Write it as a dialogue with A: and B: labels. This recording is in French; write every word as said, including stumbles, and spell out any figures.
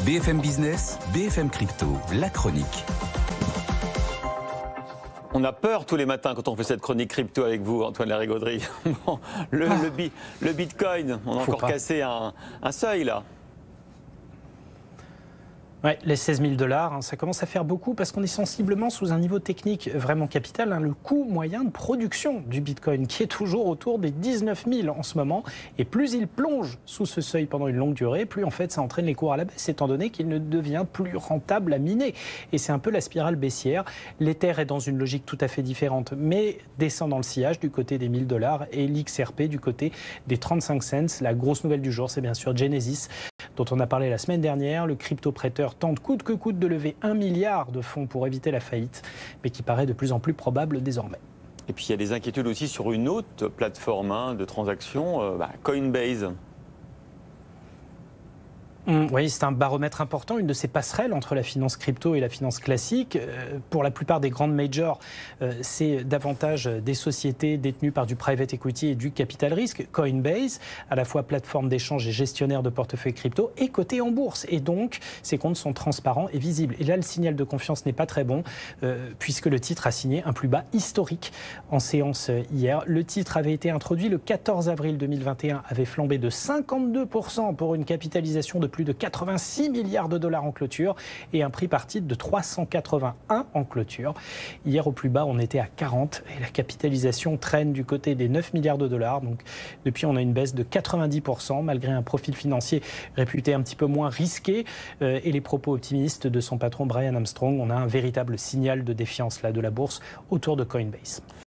A: B F M Business, B F M Crypto, la chronique.
B: On a peur tous les matins quand on fait cette chronique crypto avec vous, Antoine Larigauderie. Bon, le, ah. le, bi, le Bitcoin, on a Faut encore pas. cassé un, un seuil là.
C: Ouais, les seize mille dollars, hein, ça commence à faire beaucoup parce qu'on est sensiblement sous un niveau technique vraiment capital. Hein, le coût moyen de production du Bitcoin qui est toujours autour des dix-neuf mille en ce moment. Et plus il plonge sous ce seuil pendant une longue durée, plus en fait ça entraîne les cours à la baisse, étant donné qu'il ne devient plus rentable à miner. Et c'est un peu la spirale baissière. L'Ether est dans une logique tout à fait différente, mais descend dans le sillage du côté des mille dollars et l'X R P du côté des trente-cinq cents. La grosse nouvelle du jour, c'est bien sûr Genesis, dont on a parlé la semaine dernière. Le crypto-prêteur tente coûte que coûte de lever un milliard de fonds pour éviter la faillite, mais qui paraît de plus en plus probable désormais.
B: Et puis il y a des inquiétudes aussi sur une autre plateforme hein, de transaction, euh, bah, Coinbase.
C: Mmh, oui, c'est un baromètre important, une de ces passerelles entre la finance crypto et la finance classique. Euh, pour la plupart des grandes majors, euh, c'est davantage des sociétés détenues par du private equity et du capital risque. Coinbase, à la fois plateforme d'échange et gestionnaire de portefeuille crypto, est coté en bourse. Et donc, ses comptes sont transparents et visibles. Et là, le signal de confiance n'est pas très bon, euh, puisque le titre a signé un plus bas historique en séance hier. Le titre avait été introduit le quatorze avril deux mille vingt et un, avait flambé de cinquante-deux pour cent pour une capitalisation de plus de quatre-vingt-six milliards de dollars en clôture et un prix par titre de trois cent quatre-vingt-un en clôture. Hier, au plus bas, on était à quarante et la capitalisation traîne du côté des neuf milliards de dollars. Donc, depuis, on a une baisse de quatre-vingt-dix pour cent malgré un profil financier réputé un petit peu moins risqué euh, et les propos optimistes de son patron Brian Armstrong. On a un véritable signal de défiance là de la bourse autour de Coinbase.